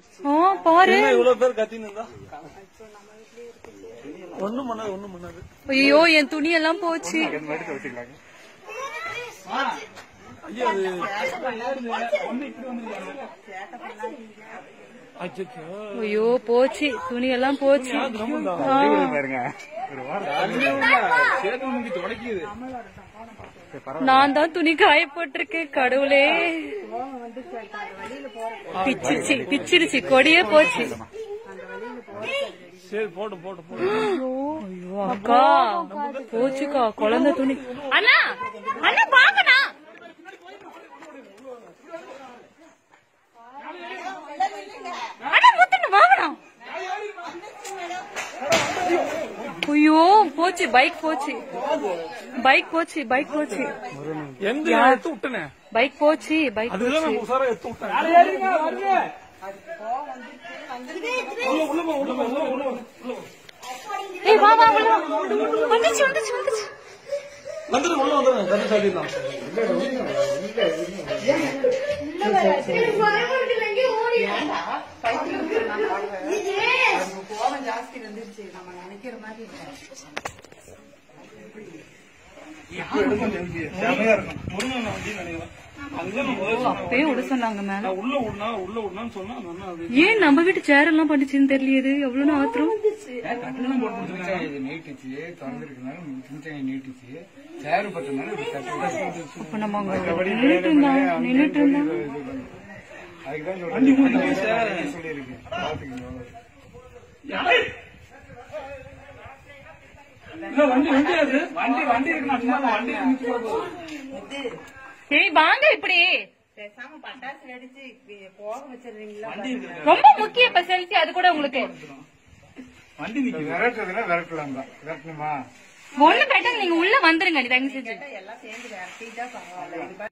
பாரு இவ்வளவு பேர் கத்தின்னு இருந்தா ஒண்ணும் பண்ணாது. ஐயோ என் துணி எல்லாம் போச்சு. ஐயோ போச்சு, துணி எல்லாம் போச்சு. நான் தான் துணி காய போட்டிருக்கேன். கடவுளே, பிச்சிருச்சு, கொடியே போச்சு. ஐயோ அக்கா போச்சுக்கா குழந்தை துணி. அண்ணா அண்ணா பாக்கண்ணா, ஐயோ போச்சு, பைக் போச்சு, பைக் போச்சு, பைக் போச்சு, பைக் போச்சு, பைக் வா வா வந்துச்சு வந்துச்சு வந்துச்சு. அப்பயே விட சொன்னாங்க மேல. ஏன் நம்ம வீட்டு சேர் எல்லாம் பண்ணிச்சுன்னு தெரியலையே, எவ்வளவு ஆத்திரம். அப்ப நம்ம நின்னுட்டு இருந்தோம். சரி வாங்க, இப்படி ரொம்ப முக்கியம். இப்ப செல்ஃபி அது கூட உங்களுக்கு ஒண்ணு கேட்டாங்க, நீங்க உள்ள வந்துருங்க. தயவு செஞ்சு